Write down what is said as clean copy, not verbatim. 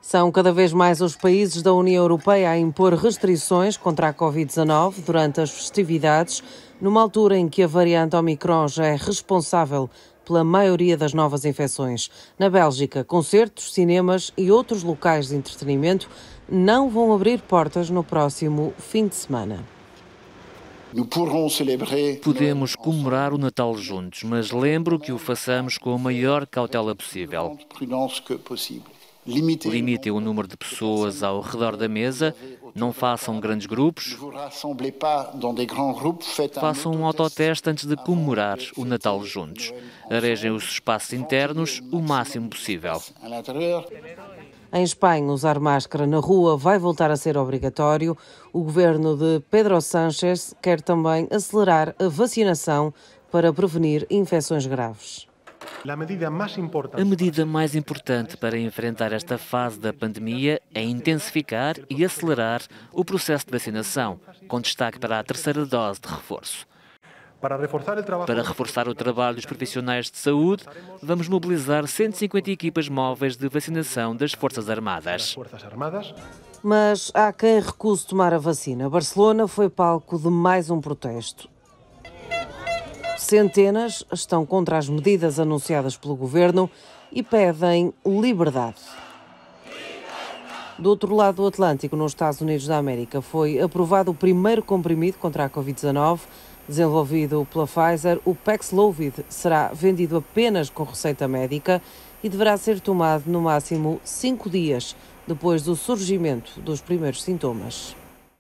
São cada vez mais os países da União Europeia a impor restrições contra a Covid-19 durante as festividades, numa altura em que a variante Omicron já é responsável pela maioria das novas infecções. Na Bélgica, concertos, cinemas e outros locais de entretenimento não vão abrir portas no próximo fim de semana. Podemos comemorar o Natal juntos, mas lembro que o façamos com a maior cautela possível. Limitem o número de pessoas ao redor da mesa, não façam grandes grupos, façam um autoteste antes de comemorar o Natal juntos. Arejem os espaços internos o máximo possível. Em Espanha, usar máscara na rua vai voltar a ser obrigatório. O governo de Pedro Sánchez quer também acelerar a vacinação para prevenir infecções graves. A medida mais importante para enfrentar esta fase da pandemia é intensificar e acelerar o processo de vacinação, com destaque para a terceira dose de reforço. Para reforçar o trabalho dos profissionais de saúde, vamos mobilizar 150 equipas móveis de vacinação das Forças Armadas. Mas há quem recuse tomar a vacina. Barcelona foi palco de mais um protesto. Centenas estão contra as medidas anunciadas pelo governo e pedem liberdade. Do outro lado do Atlântico, nos Estados Unidos da América, foi aprovado o primeiro comprimido contra a Covid-19, desenvolvido pela Pfizer. O Paxlovid será vendido apenas com receita médica e deverá ser tomado no máximo 5 dias depois do surgimento dos primeiros sintomas.